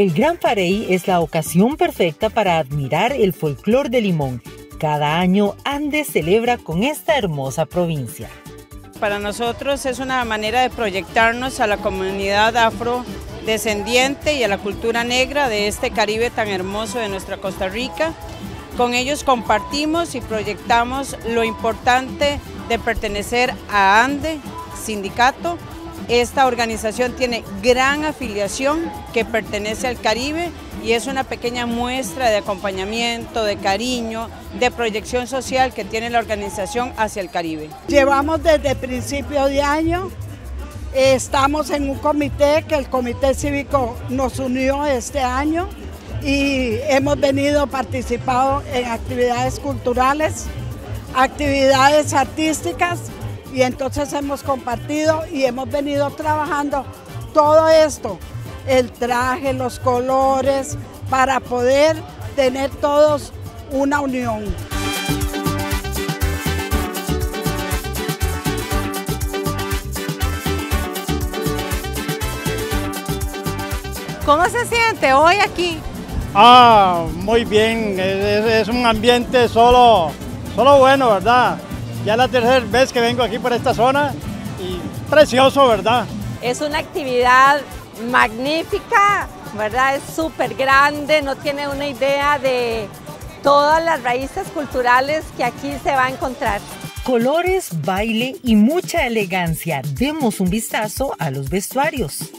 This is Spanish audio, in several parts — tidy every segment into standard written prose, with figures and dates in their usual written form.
El Gran Farey es la ocasión perfecta para admirar el folclore de Limón. Cada año Andes celebra con esta hermosa provincia. Para nosotros es una manera de proyectarnos a la comunidad afrodescendiente y a la cultura negra de este Caribe tan hermoso de nuestra Costa Rica. Con ellos compartimos y proyectamos lo importante de pertenecer a ANDE, sindicato. Esta organización tiene gran afiliación que pertenece al Caribe y es una pequeña muestra de acompañamiento, de cariño, de proyección social que tiene la organización hacia el Caribe. Llevamos desde principio de año, estamos en un comité que el Comité Cívico nos unió este año y hemos venido participando en actividades culturales, actividades artísticas, y entonces hemos compartido y hemos venido trabajando todo esto, el traje, los colores, para poder tener todos una unión. ¿Cómo se siente hoy aquí? Muy bien, es un ambiente solo bueno, ¿verdad? Ya es la tercera vez que vengo aquí por esta zona y precioso, ¿verdad? Es una actividad magnífica, ¿verdad? Es súper grande, no tiene una idea de todas las raíces culturales que aquí se va a encontrar. Colores, baile y mucha elegancia. Demos un vistazo a los vestuarios.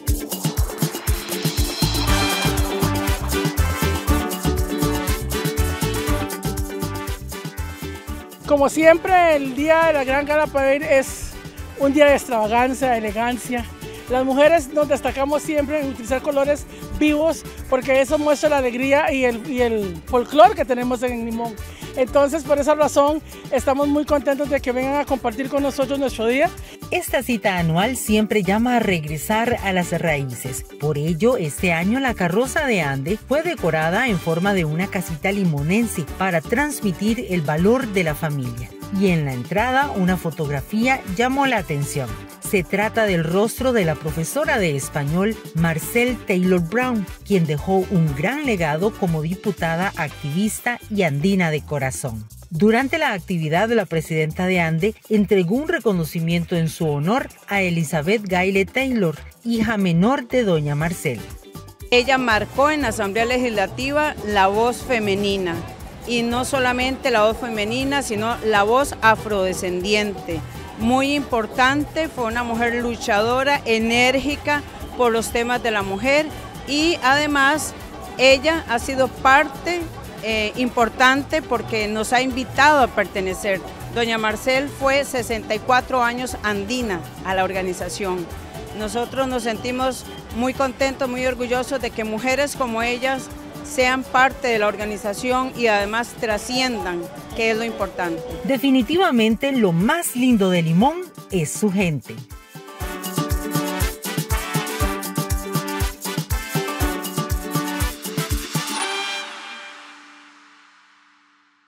Como siempre, el día de la Gran Gala Parade es un día de extravagancia, de elegancia. Las mujeres nos destacamos siempre en utilizar colores vivos porque eso muestra la alegría y el folclore que tenemos en Limón. Entonces, por esa razón, estamos muy contentos de que vengan a compartir con nosotros nuestro día. Esta cita anual siempre llama a regresar a las raíces. Por ello, este año la carroza de Ande fue decorada en forma de una casita limonense para transmitir el valor de la familia. Y en la entrada, una fotografía llamó la atención. Se trata del rostro de la profesora de español Marcel Taylor Brown, quien dejó un gran legado como diputada, activista y andina de corazón. Durante la actividad, la presidenta de ANDE entregó un reconocimiento en su honor a Elizabeth Gayle Taylor, hija menor de doña Marcel. Ella marcó en la Asamblea Legislativa la voz femenina, y no solamente la voz femenina, sino la voz afrodescendiente. Muy importante, fue una mujer luchadora, enérgica por los temas de la mujer y además ella ha sido parte importante porque nos ha invitado a pertenecer. Doña Marcel fue 64 años andina a la organización. Nosotros nos sentimos muy contentos, muy orgullosos de que mujeres como ellas sean parte de la organización y además trasciendan, que es lo importante. Definitivamente lo más lindo de Limón es su gente.